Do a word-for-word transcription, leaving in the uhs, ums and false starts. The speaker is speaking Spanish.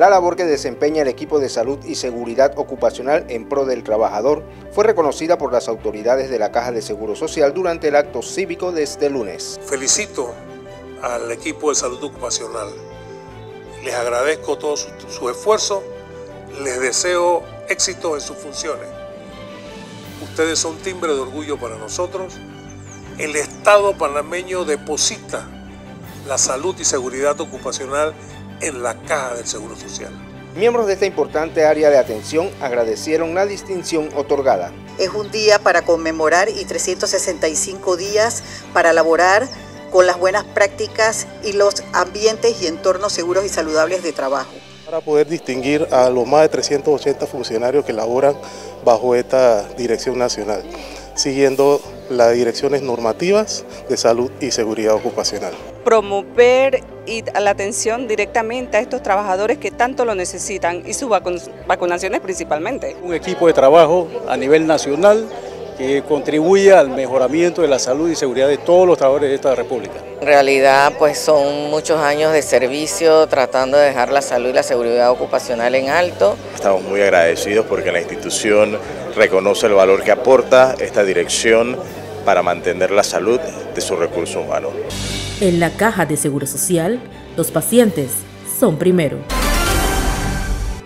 La labor que desempeña el equipo de salud y seguridad ocupacional en pro del trabajador fue reconocida por las autoridades de la Caja de Seguro Social durante el acto cívico de este lunes. Felicito al equipo de salud ocupacional. Les agradezco todo su, su esfuerzo, les deseo éxito en sus funciones. Ustedes son timbre de orgullo para nosotros. El Estado panameño deposita la salud y seguridad ocupacional en la Caja del Seguro Social. Miembros de esta importante área de atención agradecieron la distinción otorgada. Es un día para conmemorar y trescientos sesenta y cinco días para elaborar con las buenas prácticas y los ambientes y entornos seguros y saludables de trabajo. Para poder distinguir a los más de trescientos ochenta funcionarios que laboran bajo esta dirección nacional, siguiendo las direcciones normativas de salud y seguridad ocupacional. Promover y la atención directamente a estos trabajadores que tanto lo necesitan y sus vacunaciones principalmente. Un equipo de trabajo a nivel nacional que contribuye al mejoramiento de la salud y seguridad de todos los trabajadores de esta república. En realidad pues son muchos años de servicio tratando de dejar la salud y la seguridad ocupacional en alto. Estamos muy agradecidos porque la institución reconoce el valor que aporta esta dirección para mantener la salud de sus recursos humanos. En la Caja de Seguro Social, los pacientes son primero.